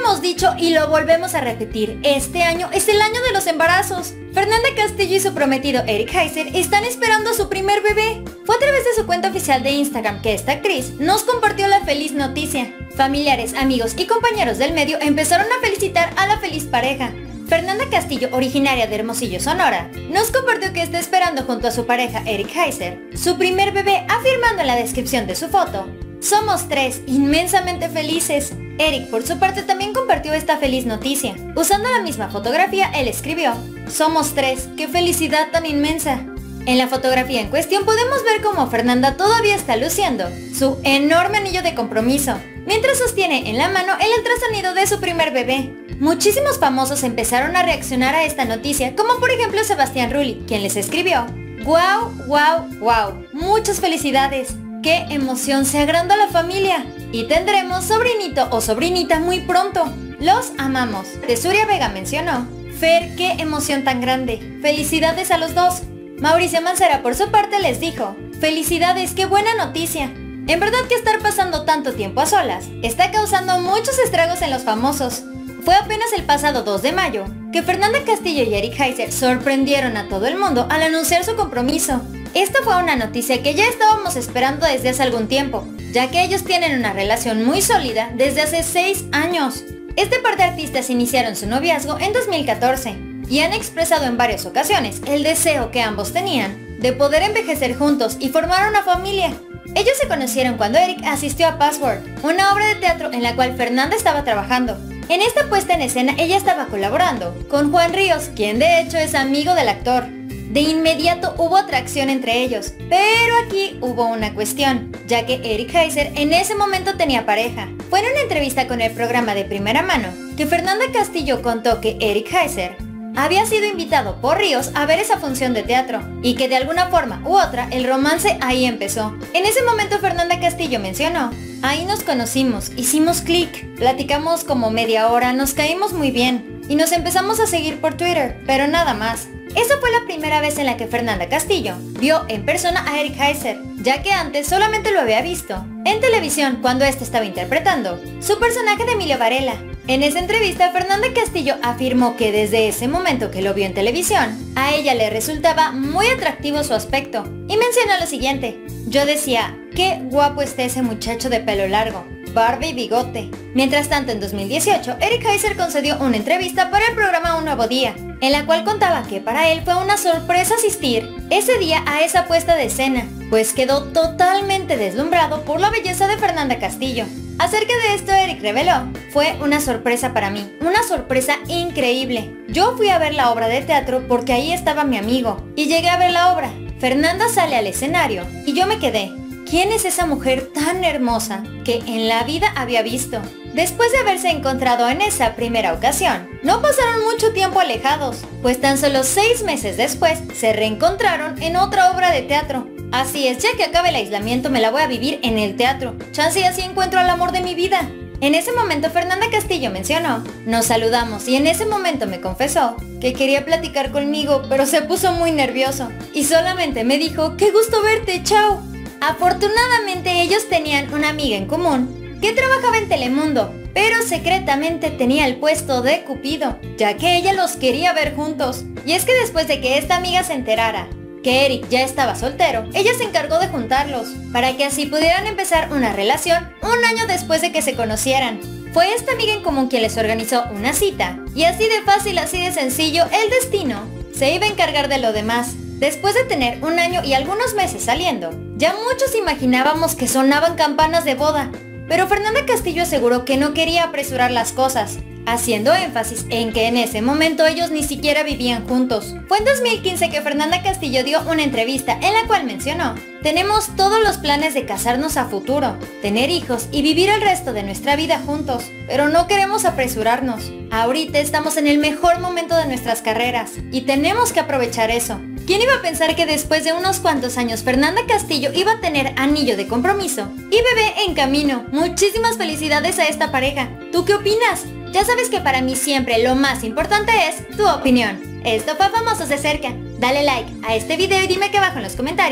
hemos dicho y lo volvemos a repetir, este año es el año de los embarazos. Fernanda Castillo y su prometido Eric Heiser están esperando a su primer bebé. Fue a través de su cuenta oficial de Instagram que esta actriz nos compartió la feliz noticia. Familiares, amigos y compañeros del medio empezaron a felicitar a la feliz pareja. Fernanda Castillo, originaria de Hermosillo, Sonora, nos compartió que está esperando junto a su pareja Eric Heiser su primer bebé, afirmando en la descripción de su foto: "Somos tres, inmensamente felices". Eric, por su parte, también compartió esta feliz noticia. Usando la misma fotografía, él escribió: "Somos tres, qué felicidad tan inmensa". En la fotografía en cuestión podemos ver cómo Fernanda todavía está luciendo su enorme anillo de compromiso, mientras sostiene en la mano el ultrasonido de su primer bebé. Muchísimos famosos empezaron a reaccionar a esta noticia, como por ejemplo Sebastián Rulli, quien les escribió: "Wow, wow, wow, muchas felicidades. ¡Qué emoción! Se agranda la familia. Y tendremos sobrinito o sobrinita muy pronto. Los amamos". Tesuria Vega mencionó: "Fer, qué emoción tan grande. Felicidades a los dos". Mauricio Mancera por su parte les dijo: "Felicidades, qué buena noticia. En verdad que estar pasando tanto tiempo a solas está causando muchos estragos en los famosos". Fue apenas el pasado 2 de mayo que Fernanda Castillo y Eric Heiser sorprendieron a todo el mundo al anunciar su compromiso. Esta fue una noticia que ya estábamos esperando desde hace algún tiempo, ya que ellos tienen una relación muy sólida desde hace 6 años. Este par de artistas iniciaron su noviazgo en 2014 y han expresado en varias ocasiones el deseo que ambos tenían de poder envejecer juntos y formar una familia. Ellos se conocieron cuando Eric asistió a Password, una obra de teatro en la cual Fernanda estaba trabajando. En esta puesta en escena ella estaba colaborando con Juan Ríos, quien de hecho es amigo del actor. De inmediato hubo atracción entre ellos, pero aquí hubo una cuestión, ya que Eric Heiser en ese momento tenía pareja. Fue en una entrevista con el programa De Primera Mano que Fernanda Castillo contó que Eric Heiser había sido invitado por Ríos a ver esa función de teatro y que de alguna forma u otra el romance ahí empezó. En ese momento Fernanda Castillo mencionó: "Ahí nos conocimos, hicimos clic, platicamos como media hora, nos caímos muy bien y nos empezamos a seguir por Twitter, pero nada más". Esa fue la primera vez en la que Fernanda Castillo vio en persona a Eric Heiser, ya que antes solamente lo había visto en televisión cuando este estaba interpretando su personaje de Emilio Varela. En esa entrevista, Fernanda Castillo afirmó que desde ese momento que lo vio en televisión, a ella le resultaba muy atractivo su aspecto, y mencionó lo siguiente: "Yo decía, qué guapo está ese muchacho de pelo largo, barba y bigote". Mientras tanto, en 2018, Eric Heiser concedió una entrevista para el programa Un Nuevo Día, en la cual contaba que para él fue una sorpresa asistir ese día a esa puesta de escena, pues quedó totalmente deslumbrado por la belleza de Fernanda Castillo. Acerca de esto, Eric reveló: "Fue una sorpresa para mí, una sorpresa increíble. Yo fui a ver la obra de teatro porque ahí estaba mi amigo, y llegué a ver la obra. Fernanda sale al escenario y yo me quedé. ¿Quién es esa mujer tan hermosa que en la vida había visto?". Después de haberse encontrado en esa primera ocasión, no pasaron mucho tiempo alejados, pues tan solo 6 meses después se reencontraron en otra obra de teatro. "Así es, ya que acabe el aislamiento me la voy a vivir en el teatro. Chance y así encuentro al amor de mi vida". En ese momento Fernanda Castillo mencionó: "Nos saludamos y en ese momento me confesó que quería platicar conmigo, pero se puso muy nervioso y solamente me dijo: 'Qué gusto verte, chao'". Afortunadamente ellos tenían una amiga en común que trabajaba en Telemundo, pero secretamente tenía el puesto de Cupido, ya que ella los quería ver juntos. Y es que después de que esta amiga se enterara que Eric ya estaba soltero, ella se encargó de juntarlos, para que así pudieran empezar una relación un año después de que se conocieran. Fue esta amiga en común quien les organizó una cita, y así de fácil, así de sencillo, el destino se iba a encargar de lo demás. Después de tener un año y algunos meses saliendo, ya muchos imaginábamos que sonaban campanas de boda, pero Fernanda Castillo aseguró que no quería apresurar las cosas, haciendo énfasis en que en ese momento ellos ni siquiera vivían juntos. Fue en 2015 que Fernanda Castillo dio una entrevista en la cual mencionó: "Tenemos todos los planes de casarnos a futuro, tener hijos y vivir el resto de nuestra vida juntos, pero no queremos apresurarnos. Ahorita estamos en el mejor momento de nuestras carreras y tenemos que aprovechar eso". ¿Quién iba a pensar que después de unos cuantos años Fernanda Castillo iba a tener anillo de compromiso y bebé en camino? Muchísimas felicidades a esta pareja. ¿Tú qué opinas? Ya sabes que para mí siempre lo más importante es tu opinión. Esto fue Famosos de Cerca. Dale like a este video y dime aquí abajo en los comentarios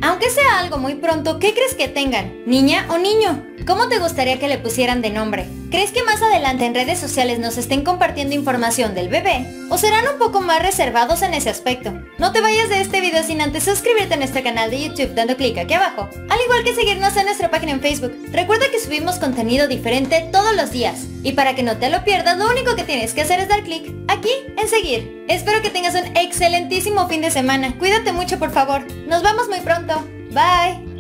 Aunque sea algo muy pronto, ¿qué crees que tengan? ¿Niña o niño? ¿Cómo te gustaría que le pusieran de nombre? ¿Crees que más adelante en redes sociales nos estén compartiendo información del bebé? ¿O serán un poco más reservados en ese aspecto? No te vayas de este video sin antes suscribirte a nuestro canal de YouTube dando clic aquí abajo, al igual que seguirnos en nuestra página en Facebook. Recuerda que subimos contenido diferente todos los días. Y para que no te lo pierdas, lo único que tienes que hacer es dar clic aquí en seguir. Espero que tengas un excelentísimo fin de semana. Cuídate mucho, por favor. Nos vemos muy pronto. Bye.